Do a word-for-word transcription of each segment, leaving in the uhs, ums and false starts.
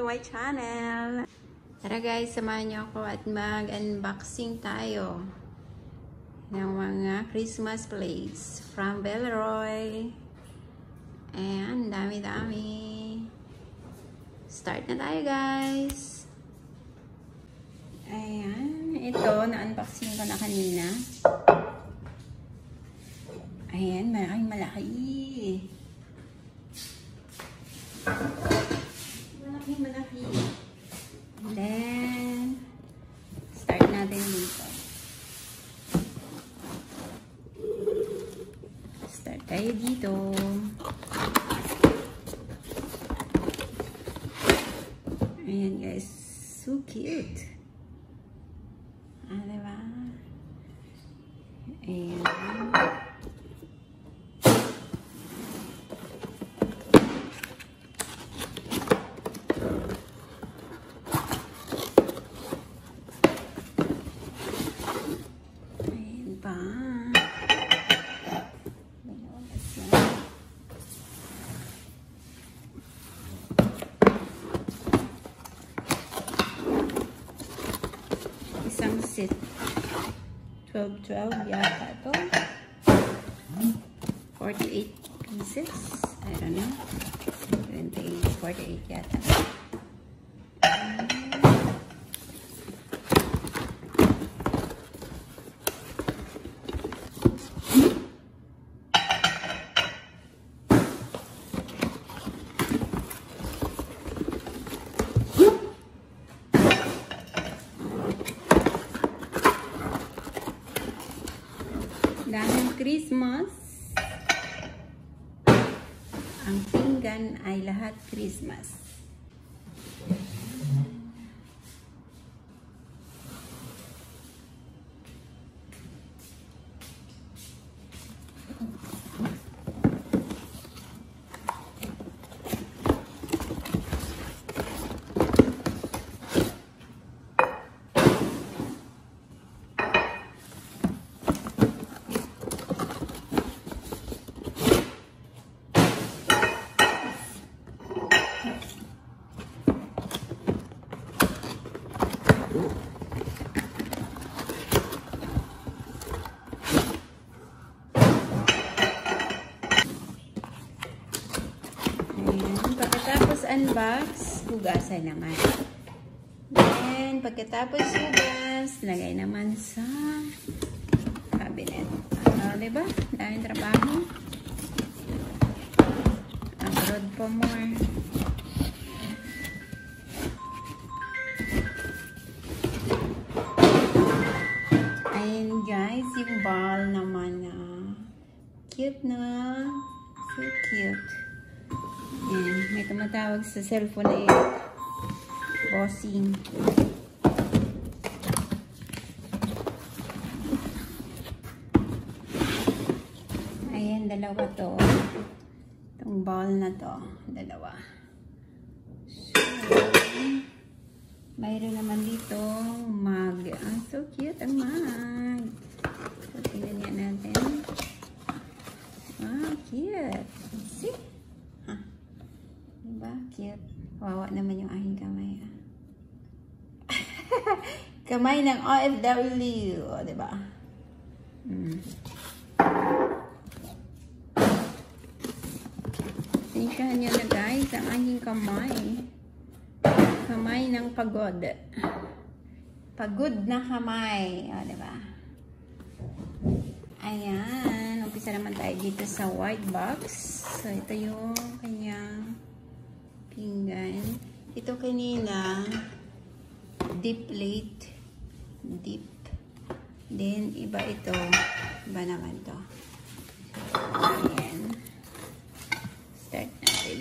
my channel! Tara guys, samahan niyo ako at mag-unboxing tayo ng mga Christmas plates from Belleroy. Ayan, dami-dami. Start na tayo guys! Ayan, ito, na-unboxing ko na kanina. Ayan, malaking malaki. Malaki, malaki. And then, start natin dito. Start tayo dito. Ayan guys, so cute. Ah, diba? Ayan. Isang set. twelve twelve yata ito. forty-eight pieces. I don't know. twenty-eight, forty-eight yata. Dahil Christmas, ang pinggan ay lahat Christmas. Pagkatapos unbox, hugasan naman. Then, pagkatapos hugas, lagay naman sa cabinet. Uh, diba? Daming trabaho. Abroad po more. Ayan guys, yung ball naman na uh, cute na. So cute. Ayan, may tumatawag sa cellphone na yun. Bossing. Ayan, dalawa to. Itong ball na to. Dalawa. So, mayroon naman dito mug. Ah, so cute ang mug. So, tingnan niya natin. Wow, cute. See? Diba? Cute. Wawa naman yung aking kamay. Ah. Kamay ng O F W. O, diba? Hmm. Sinsyahan nyo na guys ang aking kamay. Kamay ng pagod. Pagod na kamay. O, diba? Ayan. Umpisa naman tayo dito sa white box. So, ito yung kanyang pinggan. Ito kanina deep plate. Deep. Then, iba ito. Iba naman to. Ayan. Start natin.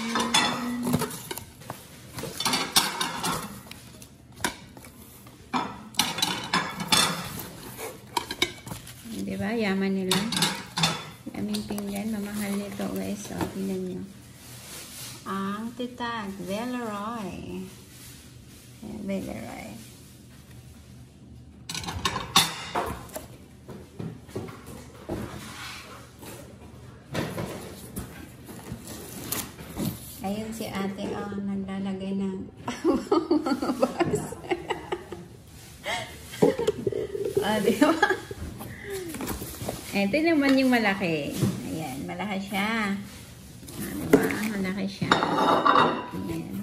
Diba? Yaman nila. Aming pinggan. Mamahal nito guys. So, tingnan nyo. Ang titag, Belleroy. Belleroy. Ayun si ate, oh, naglalagay ng mga box. Ah, di ba? Ito naman yung malaki. Ayan, malaki siya. Ah, di ba? Malaki siya. Ayan.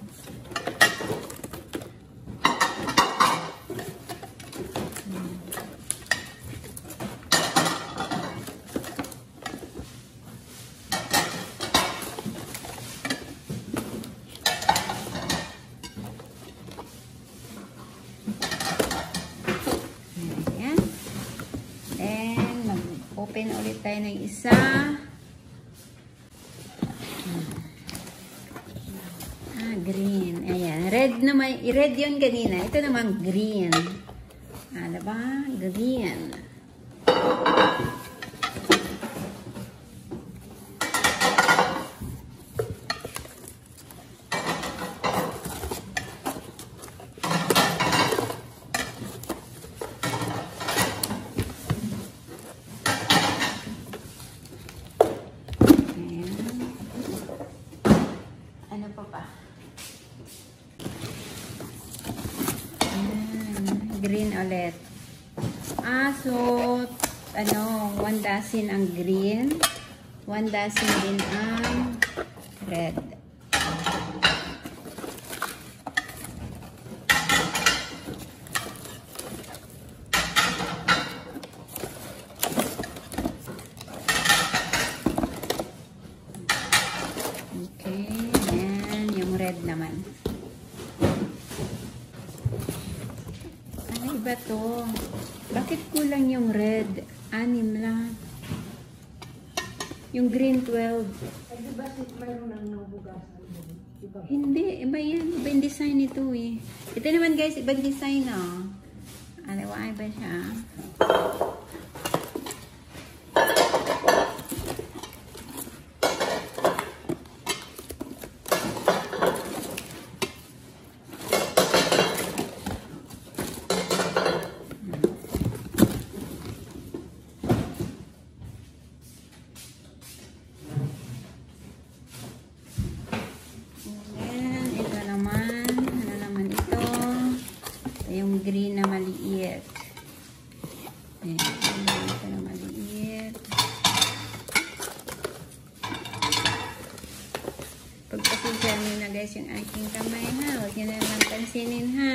Open ulit tayo ng isa. Ah, green. Ayan. Red naman. Red yun kanina. Ito naman green. Ah, diba? Green. Green ulit. Ah, so, ano, one dozen ang green, one dozen din ang red. Okay, yan, yung red naman. Iba to. Bakit kulang yung red? Anim lang. Yung green, twelve. Ay, di ba mayroon nang nahugasan? Hindi. Iba yan. Iba yung design ito eh. Ito naman guys, ibang design oh. Ano ba? Iba siya. Green na maliit. Ayan. Ito na maliit. Pagpasensyahan nyo na guys yung aking kamay ha. Huwag nyo na naman pansinin ha.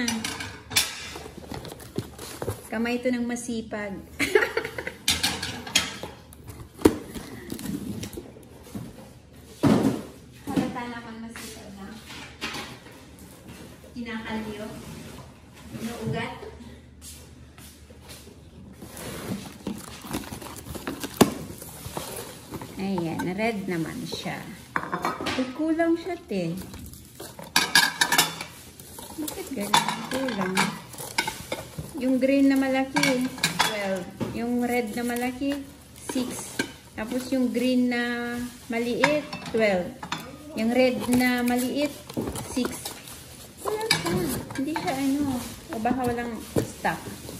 Kamay ito ng masipag. Halata naman masipag ha. Kinakalyo. Inuugat. Ayan, red naman siya. Ay, kulang siya, te. Bakit ganun? Kulang. Yung green na malaki, twelve. Yung red na malaki, six. Tapos yung green na maliit, twelve. Yung red na maliit, six. Kulang siya. Hindi siya ano. O baka walang stock.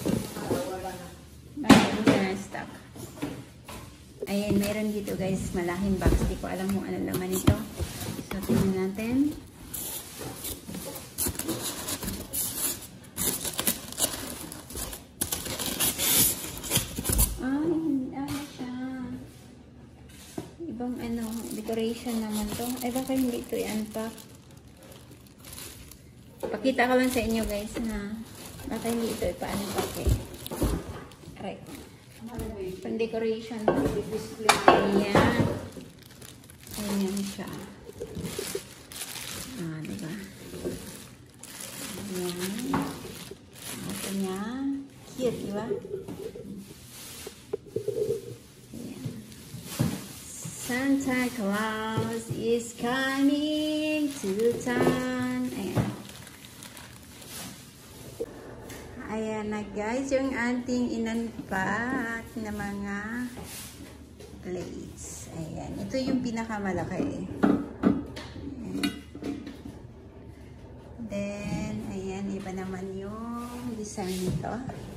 Baka wala na stock. Ayan, meron dito guys, malaking box. Di ko alam kung ano naman ito. So, tingnan natin. Ay, ano siya. Ibang ano, decoration naman to. Ay, baka hindi ito i-unpack. Pakita ko lang sa inyo guys na baka hindi ito ipa-unpack eh. Right. Pan-decoration. Ayan. Ayan siya. Ah, diba? Ayan. Ito niya. Cute, diba? Ayan. Santa Claus is coming to town. Ayan. Ayan na guys, yung ating inunpack na mga plates. Ayan. Ito yung pinakamalaki. Ayan. Then, ayan, iba naman yung design nito.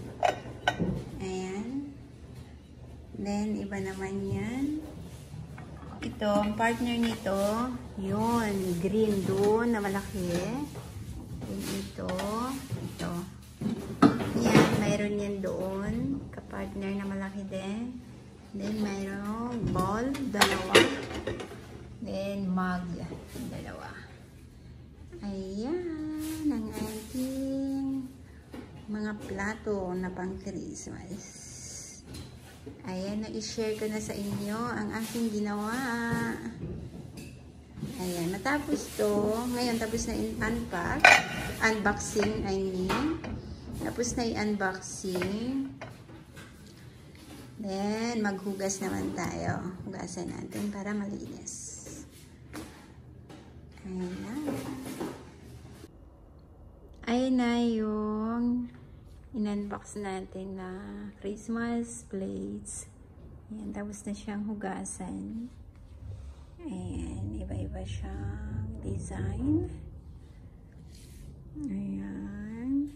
Ayan. Then, iba naman yan. Ito, ang partner nito, yun, green doon na malaki. natin ito. Ito. Yan, mayroon yan doon. Kapartner na malaki din. Then, mayroong ball, dalawa. Then, mug, dalawa. Ayan, ang ating mga plato na pang Christmas. Ayan, na-share ko na sa inyo ang aking ginawa. Ayan, matapos to, ngayon tapos na in-unpack, unboxing, I mean. Tapos na i-unboxing. Then, maghugas naman tayo. Hugasan natin para malinis. Ayan na. Ayan na yung in-unbox natin na Christmas plates. Ayan, tapos na siyang hugasan. Ayan, iba-iba siyang design. Ayan.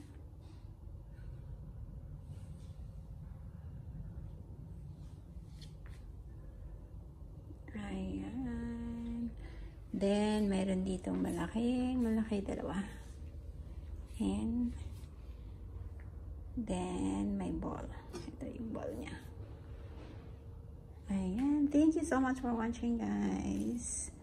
Ayan. Then, mayroon ditong malaki, malaki dalawa. And, then, may ball. Ito yung ball niya. Ayan. Thank you so much for watching, guys.